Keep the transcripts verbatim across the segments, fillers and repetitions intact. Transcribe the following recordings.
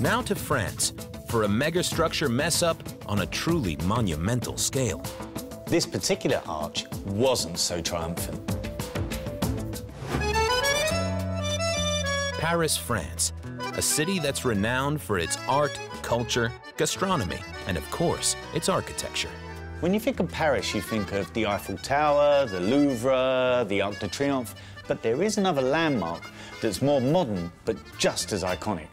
Now to France, for a megastructure mess-up on a truly monumental scale. This particular arch wasn't so triumphant. Paris, France, a city that's renowned for its art, culture, gastronomy, and of course, its architecture. When you think of Paris, you think of the Eiffel Tower, the Louvre, the Arc de Triomphe, but there is another landmark that's more modern, but just as iconic.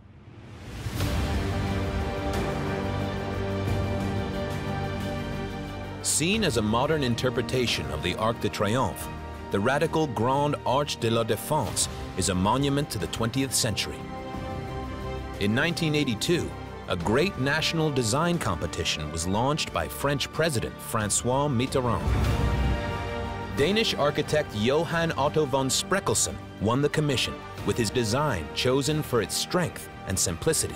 Seen as a modern interpretation of the Arc de Triomphe, the radical Grande Arche de la Défense is a monument to the twentieth century. In nineteen eighty-two, a great national design competition was launched by French President François Mitterrand. Danish architect Johann Otto von Spreckelsen won the commission with his design chosen for its strength and simplicity.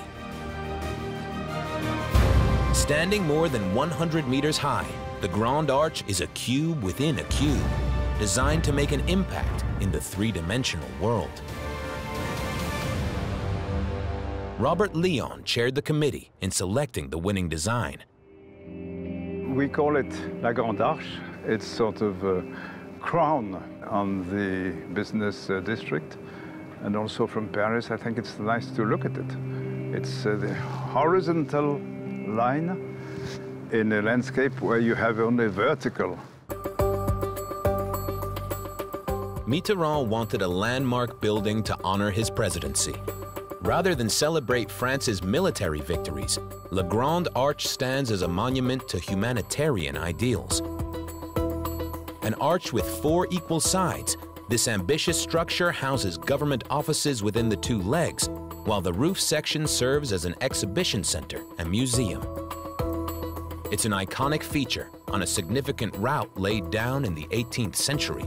Standing more than one hundred meters high, the Grande Arche is a cube within a cube, designed to make an impact in the three-dimensional world. Robert Leon chaired the committee in selecting the winning design. We call it La Grande Arche. It's sort of a crown on the business uh, district. And also from Paris, I think it's nice to look at it. It's uh, the horizontal line in a landscape where you have only vertical. Mitterrand wanted a landmark building to honor his presidency. Rather than celebrate France's military victories, La Grande Arche stands as a monument to humanitarian ideals. An arch with four equal sides, this ambitious structure houses government offices within the two legs, while the roof section serves as an exhibition center and museum. It's an iconic feature on a significant route laid down in the eighteenth century.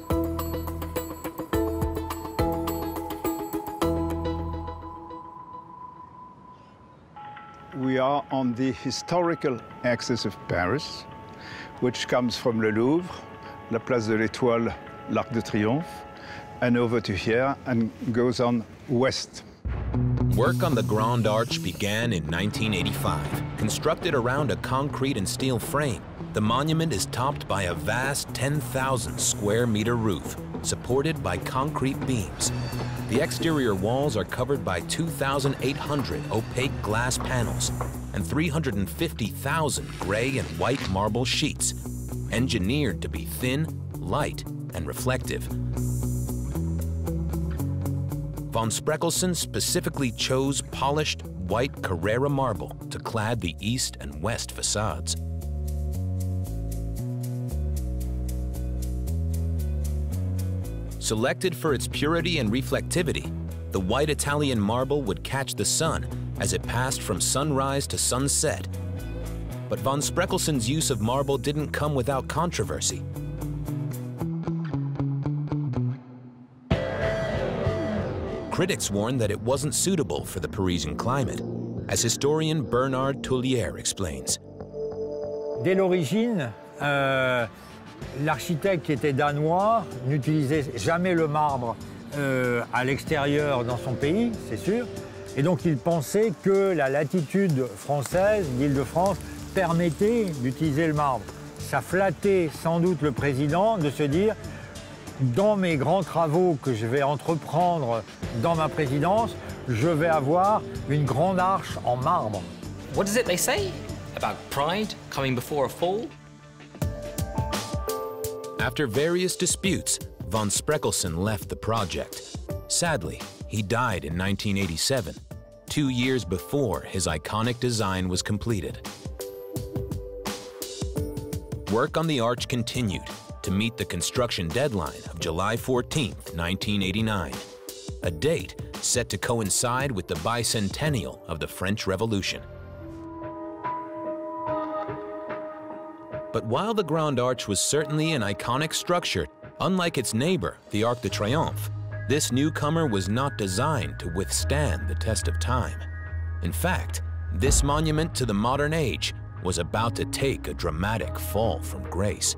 We are on the historical axis of Paris, which comes from the Louvre, la Place de l'Étoile, l'Arc de Triomphe, and over to here and goes on west. Work on the Grande Arche began in nineteen eighty-five. Constructed around a concrete and steel frame, the monument is topped by a vast ten thousand square meter roof, supported by concrete beams. The exterior walls are covered by two thousand eight hundred opaque glass panels and three hundred fifty thousand gray and white marble sheets, engineered to be thin, light, and reflective. Von Spreckelsen specifically chose polished white Carrara marble to clad the east and west facades. Selected for its purity and reflectivity, the white Italian marble would catch the sun as it passed from sunrise to sunset. But von Spreckelsen's use of marble didn't come without controversy. Critics warned that it wasn't suitable for the Parisian climate, as historian Bernard Tullier explains. Dès l'origine, euh, l'architecte qui était danois n'utilisait jamais le marbre euh, à l'extérieur dans son pays, c'est sûr. Et donc il pensait que la latitude française, l'Île-de-France, permettait d'utiliser le marbre. Ça flattait sans doute le président de se dire dans mes grands travaux que je vais entreprendre dans ma présidence, je vais avoir une grande arche en marbre. What is it they say about pride coming before a fall? After various disputes, von Spreckelsen left the project. Sadly, he died in nineteen eighty-seven, two years before his iconic design was completed. Work on the arch continued to meet the construction deadline of July fourteenth, nineteen eighty-nine, a date set to coincide with the bicentennial of the French Revolution. But while the Grande Arche was certainly an iconic structure, unlike its neighbor, the Arc de Triomphe, this newcomer was not designed to withstand the test of time. In fact, this monument to the modern age was about to take a dramatic fall from grace.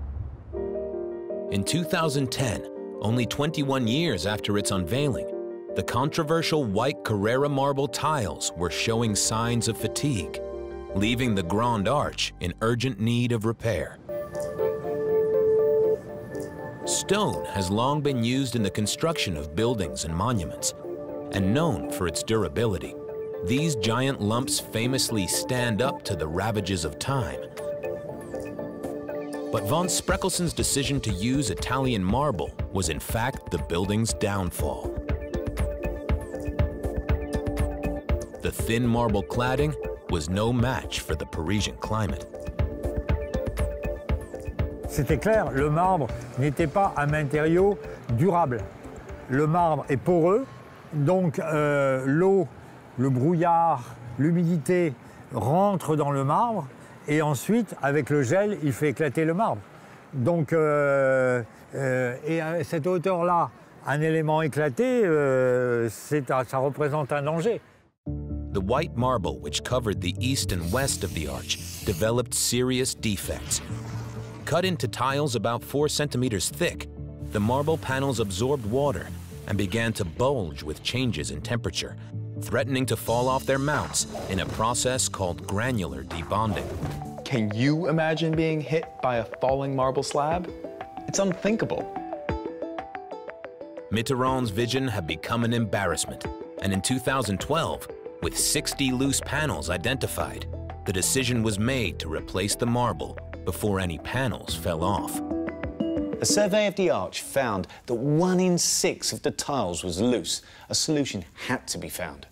In two thousand ten, only twenty-one years after its unveiling, The controversial white Carrara marble tiles were showing signs of fatigue, leaving the Grande Arche in urgent need of repair. Stone has long been used in the construction of buildings and monuments, and known for its durability. These giant lumps famously stand up to the ravages of time. But von Spreckelsen's decision to use Italian marble was in fact the building's downfall. The thin marble cladding was no match for the Parisian climate. C'était clair, le marbre n'était pas un matériau durable. Le marbre est poreux, donc euh, l'eau, le brouillard, l'humidité rentrent dans le marbre et ensuite, avec le gel, il fait éclater le marbre. Donc, euh, euh, et à cette hauteur-là, un élément éclaté, euh, ça représente un danger. The white marble, which covered the east and west of the arch, developed serious defects. Cut into tiles about four centimeters thick, the marble panels absorbed water and began to bulge with changes in temperature, threatening to fall off their mounts in a process called granular debonding. Can you imagine being hit by a falling marble slab? It's unthinkable. Mitterrand's vision had become an embarrassment, and in two thousand twelve, with sixty loose panels identified, the decision was made to replace the marble before any panels fell off. A survey of the arch found that one in six of the tiles was loose. A solution had to be found.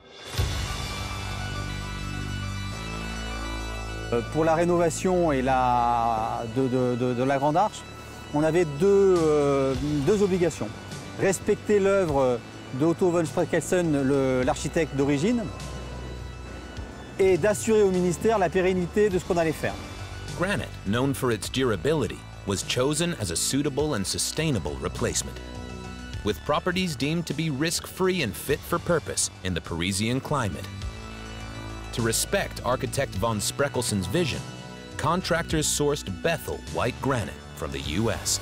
Pour la rénovation et la, de, de, de, de la Grande Arche, on avait deux, euh, deux obligations. Respecter l'œuvre de Otto von Spreckelsen, l'architecte d'origine, et d'assurer au ministère la pérennité de ce qu'on allait faire. Granite, known for its durability, was chosen as a suitable and sustainable replacement, with properties deemed to be risk-free and fit for purpose in the Parisian climate. To respect architect von Spreckelsen's vision, contractors sourced Bethel white granite from the U S.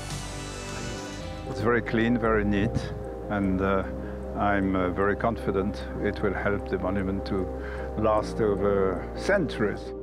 It's very clean, very neat, and uh, I'm uh, very confident it will help the monument to last over centuries.